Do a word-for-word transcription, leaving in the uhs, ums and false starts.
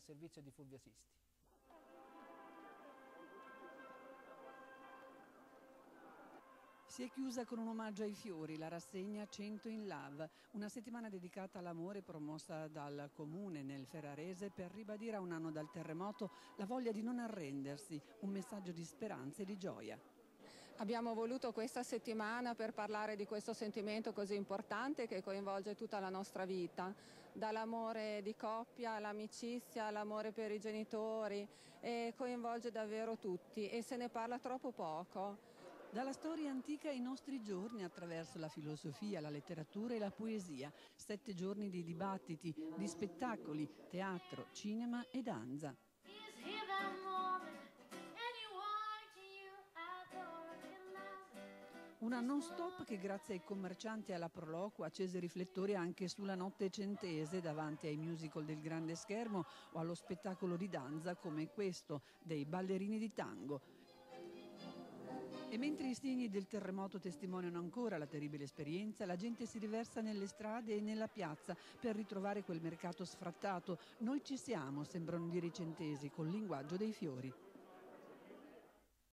al servizio di Fulviasisti. Si è chiusa con un omaggio ai fiori, la rassegna cento in Love, una settimana dedicata all'amore promossa dal Comune nel Ferrarese per ribadire a un anno dal terremoto la voglia di non arrendersi, un messaggio di speranza e di gioia. Abbiamo voluto questa settimana per parlare di questo sentimento così importante che coinvolge tutta la nostra vita, dall'amore di coppia all'amicizia, all'amore per i genitori, e coinvolge davvero tutti e se ne parla troppo poco. Dalla storia antica ai nostri giorni, attraverso la filosofia, la letteratura e la poesia, sette giorni di dibattiti, di spettacoli, teatro, cinema e danza. Una non stop che grazie ai commercianti e alla Proloquo accese riflettori anche sulla notte centese davanti ai musical del grande schermo o allo spettacolo di danza come questo dei ballerini di tango. E mentre i segni del terremoto testimoniano ancora la terribile esperienza, la gente si riversa nelle strade e nella piazza per ritrovare quel mercato sfrattato. Noi ci siamo, sembrano dire i centesi, col linguaggio dei fiori.